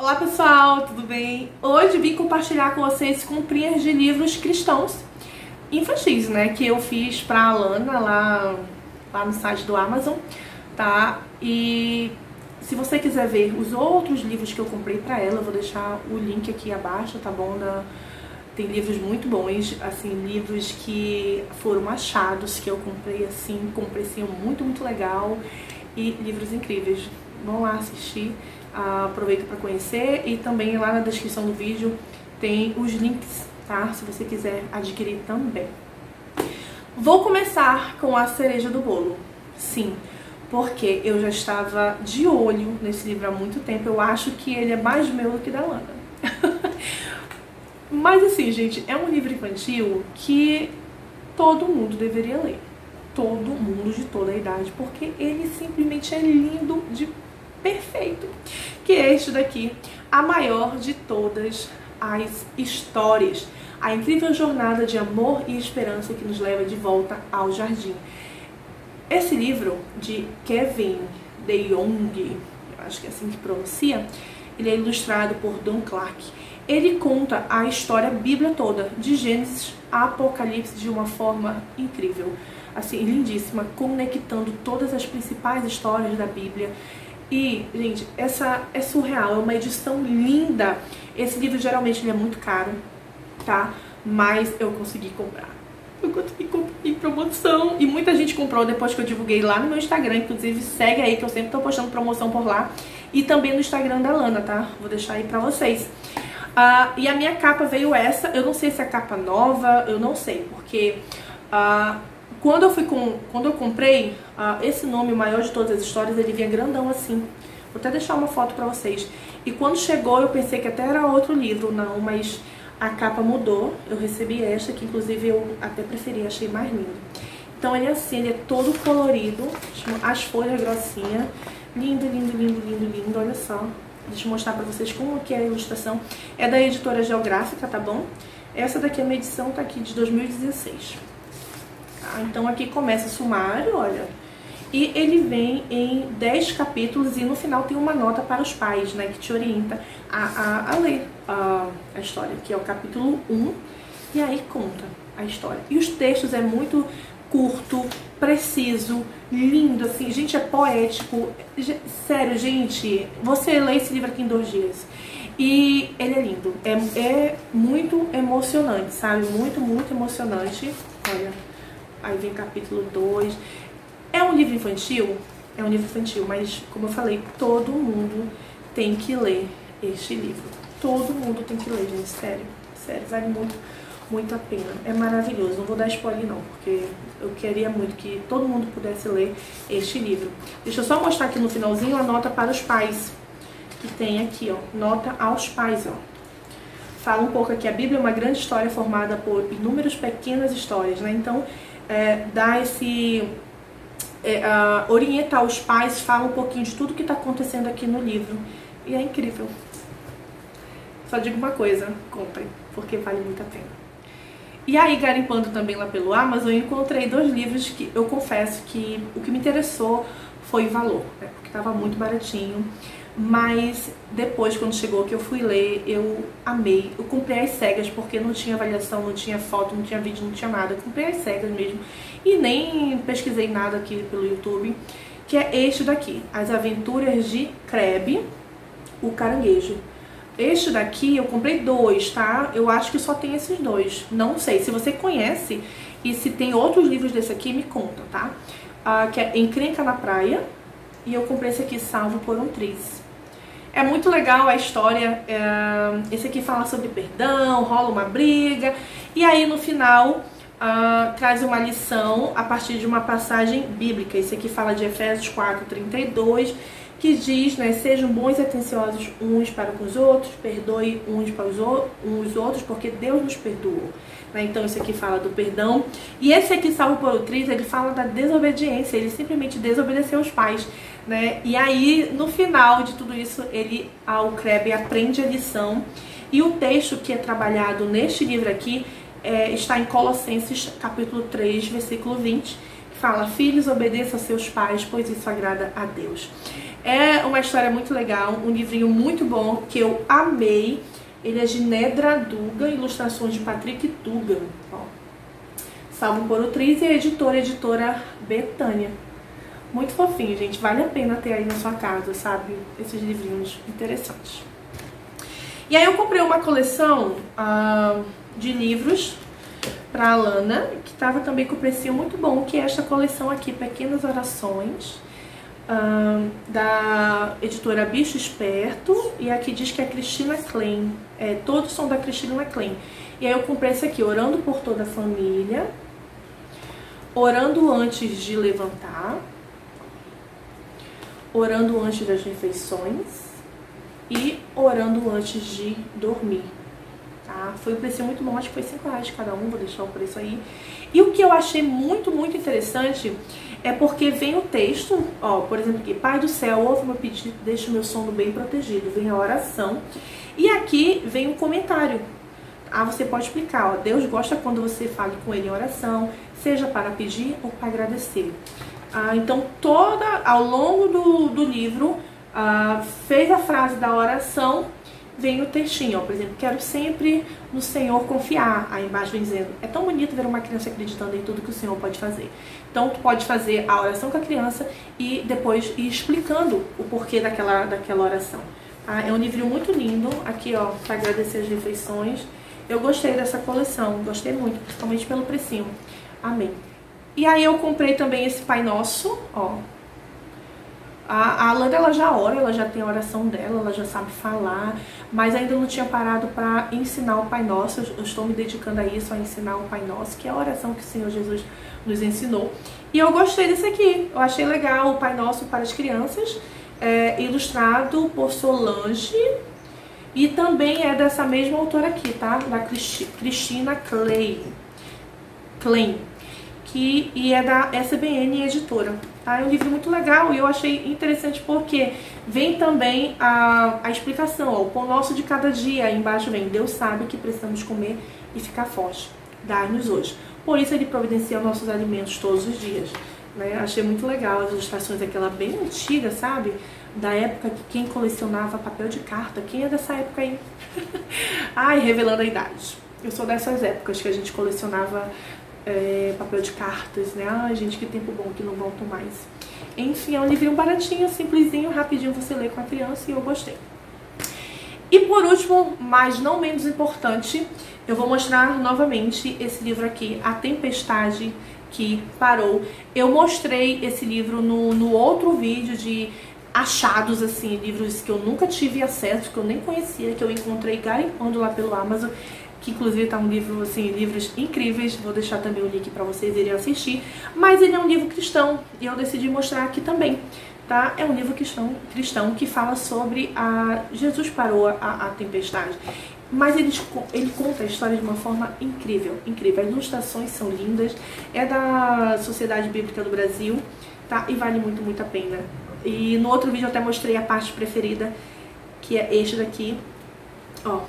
Olá pessoal, tudo bem? Hoje vim compartilhar com vocês comprinhas de livros cristãos infantis, né? Que eu fiz pra Alana lá no site do Amazon, tá? E se você quiser ver os outros livros que eu comprei pra ela, eu vou deixar o link aqui abaixo, tá bom? Tem livros muito bons, assim, livros que foram achados, que eu comprei assim, com um precinho muito legal, e livros incríveis. Vão lá assistir, aproveita para conhecer, e também lá na descrição do vídeo tem os links, tá? Se você quiser adquirir também. Vou começar com a cereja do bolo, sim, porque eu já estava de olho nesse livro há muito tempo. Eu acho que ele é mais meu do que da Lana. Mas assim, gente, é um livro infantil que todo mundo deveria ler. Todo mundo de toda a idade, porque ele simplesmente é lindo de perfeito. Que é este daqui, a maior de todas as histórias. A incrível jornada de amor e esperança que nos leva de volta ao jardim. Esse livro de Kevin DeYoung, eu acho que é assim que pronuncia, ele é ilustrado por Don Clark. Ele conta a história bíblica toda, de Gênesis a Apocalipse, de uma forma incrível, assim, lindíssima, conectando todas as principais histórias da Bíblia. E, gente, essa é surreal, é uma edição linda. Esse livro geralmente ele é muito caro, tá? Mas eu consegui comprar. Eu consegui comprar em promoção. E muita gente comprou depois que eu divulguei lá no meu Instagram. Inclusive, segue aí que eu sempre tô postando promoção por lá. E também no Instagram da Lana, tá? Vou deixar aí pra vocês. E a minha capa veio essa. Eu não sei se é capa nova, eu não sei. Porque quando eu comprei, esse nome, o maior de todas as histórias, ele vinha grandão assim. Vou até deixar uma foto pra vocês. E quando chegou, eu pensei que até era outro livro. Não, mas a capa mudou. Eu recebi esta, que inclusive eu até preferi, achei mais lindo. Então ele é assim, ele é todo colorido. As folhas grossinhas. Lindo, lindo, lindo, lindo, lindo. Olha só. Deixa eu mostrar pra vocês como que é a ilustração. É da editora Geográfica, tá bom? Essa daqui, a minha edição, tá aqui de 2016. Tá? Então aqui começa o sumário, olha. E ele vem em 10 capítulos e no final tem uma nota para os pais, né? Que te orienta a ler a história. Que é o capítulo 1. E aí conta a história. E os textos é muito curto, preciso, lindo, assim, gente, é poético. Sério, gente, você lê esse livro aqui em 2 dias. E ele é lindo, é muito emocionante, sabe? Muito emocionante. Olha, aí vem capítulo 2. É um livro infantil? É um livro infantil, mas como eu falei, todo mundo tem que ler este livro. Todo mundo tem que ler, gente, sério, vale muito a pena. É maravilhoso. Não vou dar spoiler não, porque eu queria muito que todo mundo pudesse ler este livro. Deixa eu só mostrar aqui no finalzinho a nota para os pais, que tem aqui, ó, nota aos pais, ó. Fala um pouco aqui, a Bíblia é uma grande história formada por inúmeras pequenas histórias, né? Então, dá esse... orienta os pais, fala um pouquinho de tudo que está acontecendo aqui no livro. E é incrível. Só digo uma coisa, comprem, porque vale muito a pena. E aí, garimpando também lá pelo Amazon, eu encontrei 2 livros que eu confesso que o que me interessou foi o valor, né? Porque estava muito baratinho. Mas depois, quando chegou que eu fui ler, eu amei. Eu comprei às cegas, porque não tinha avaliação, não tinha foto, não tinha vídeo, não tinha nada. Eu comprei às cegas mesmo. E nem pesquisei nada aqui pelo YouTube. Que é este daqui, As Aventuras de Crabbe, o Caranguejo. Este daqui eu comprei 2, tá? Eu acho que só tem esses 2. Não sei. Se você conhece e se tem outros livros desse aqui, me conta, tá? Que é Encrenca na Praia. E eu comprei esse aqui, Salvo por um Triz. É muito legal a história. Esse aqui fala sobre perdão, rola uma briga. E aí no final traz uma lição a partir de uma passagem bíblica. Esse aqui fala de Efésios 4:32. Que diz, né, sejam bons e atenciosos uns para com os outros, perdoe uns para os outros, porque Deus nos perdoou. Né? Então esse aqui fala do perdão. E esse aqui, Salvo por um Triz, ele fala da desobediência, ele simplesmente desobedeceu os pais. Né? E aí, no final de tudo isso, o Crabbe aprende a lição. E o texto que é trabalhado neste livro aqui está em Colossenses capítulo 3, versículo 20, que fala: filhos, obedeçam a seus pais, pois isso agrada a Deus. É uma história muito legal, um livrinho muito bom, que eu amei. Ele é de Nedra Dugan, ilustrações de Patrick Dugan. Ó. Salvo por Utriz e a editora Betânia. Muito fofinho, gente. Vale a pena ter aí na sua casa, sabe? Esses livrinhos interessantes. E aí eu comprei uma coleção de livros pra Alana, que tava também com precinho muito bom, que é esta coleção aqui, Pequenas Orações, da editora Bicho Esperto. E aqui diz que é Cristina Klein. Todos são da Cristina Klein. E aí eu comprei esse aqui, Orando por Toda a Família, Orando Antes de Levantar, Orando Antes das Refeições e Orando Antes de Dormir. Tá? Foi um preço muito bom, acho que foi R$5 cada um, vou deixar o preço aí. E o que eu achei muito interessante é porque vem o texto, ó, por exemplo aqui, Pai do céu, ouve meu pedido, deixa o meu sono bem protegido. Vem a oração e aqui vem um comentário. Você pode explicar, ó, Deus gosta quando você fale com ele em oração, seja para pedir ou para agradecer. Então, ao longo do livro, fez a frase da oração, vem o textinho, ó, por exemplo, quero sempre no Senhor confiar. Aí embaixo vem dizendo, é tão bonito ver uma criança acreditando em tudo que o Senhor pode fazer. Então, tu pode fazer a oração com a criança e depois ir explicando o porquê daquela oração. É um livro muito lindo, aqui, ó, para agradecer as refeições. Eu gostei dessa coleção, gostei muito, principalmente pelo precinho. Amém. E aí eu comprei também esse Pai Nosso, ó. A Alana, ela já ora, ela já tem a oração dela, ela já sabe falar, mas ainda não tinha parado para ensinar o Pai Nosso. Eu estou me dedicando a isso, a ensinar o Pai Nosso, que é a oração que o Senhor Jesus nos ensinou. E eu gostei desse aqui, eu achei legal, o Pai Nosso para as crianças, ilustrado por Solange, e também é dessa mesma autora aqui, tá? Da Cristina Klein. E é da SBN Editora. Tá? É um livro muito legal e eu achei interessante porque vem também a explicação, ó, o pão nosso de cada dia. Aí embaixo vem, Deus sabe que precisamos comer e ficar forte. Dá-nos hoje. Por isso ele providencia nossos alimentos todos os dias. Né? Achei muito legal as ilustrações, aquela bem antiga, sabe? Da época que quem colecionava papel de carta. Quem é dessa época aí? Ai, revelando a idade. Eu sou dessas épocas que a gente colecionava papel de cartas, né? Ai, gente, que tempo bom, que não volto mais. Enfim, é um livrinho baratinho, simplesinho, rapidinho você lê com a criança e eu gostei. E por último, mas não menos importante, eu vou mostrar novamente esse livro aqui, A Tempestade que Parou. Eu mostrei esse livro no outro vídeo de achados, assim, livros que eu nunca tive acesso, que eu nem conhecia, que eu encontrei garimpando lá pelo Amazon, que inclusive tá um livro, assim, livros incríveis. Vou deixar também o link pra vocês irem assistir. Mas ele é um livro cristão e eu decidi mostrar aqui também, tá? É um livro cristão que fala sobre Jesus parou a tempestade. Mas ele conta a história de uma forma incrível, incrível. As ilustrações são lindas, é da Sociedade Bíblica do Brasil, tá? E vale muito, muito a pena. E no outro vídeo eu até mostrei a parte preferida, que é este daqui, ó.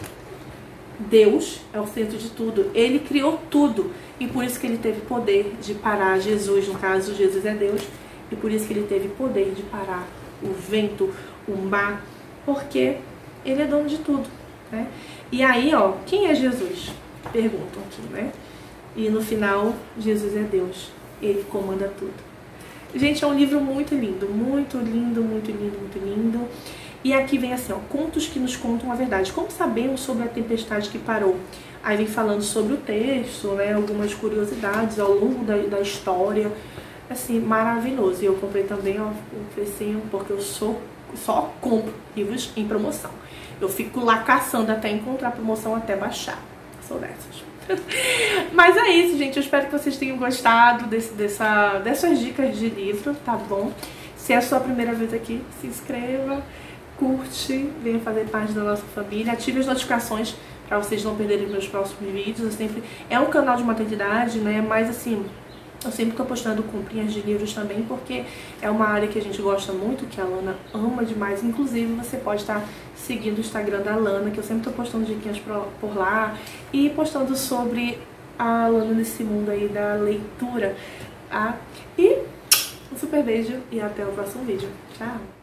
Deus é o centro de tudo, ele criou tudo e por isso que ele teve poder de parar. Jesus, no caso, Jesus é Deus, e por isso que ele teve poder de parar o vento, o mar, porque ele é dono de tudo, né? E aí, ó, quem é Jesus? Perguntam aqui, né? E no final, Jesus é Deus, ele comanda tudo. Gente, é um livro muito lindo, muito lindo, muito lindo, muito lindo. E aqui vem assim, ó, contos que nos contam a verdade. Como sabemos sobre a tempestade que parou? Aí vem falando sobre o texto, né, algumas curiosidades ao longo da história. Assim, maravilhoso. E eu comprei também, ó, um precinho, porque eu só compro livros em promoção. Eu fico lá caçando até encontrar promoção, até baixar. Sou dessas. Mas é isso, gente. Eu espero que vocês tenham gostado dessas dicas de livro, tá bom? Se é a sua primeira vez aqui, se inscreva, curte, venha fazer parte da nossa família, ative as notificações para vocês não perderem meus próximos vídeos. É um canal de maternidade, né? Mas assim, eu sempre tô postando comprinhas de livros também, porque é uma área que a gente gosta muito, que a Alana ama demais. Inclusive, você pode estar seguindo o Instagram da Alana, que eu sempre tô postando diquinhas por lá e postando sobre a Alana nesse mundo aí da leitura, tá? E um super beijo e até o próximo vídeo. Tchau!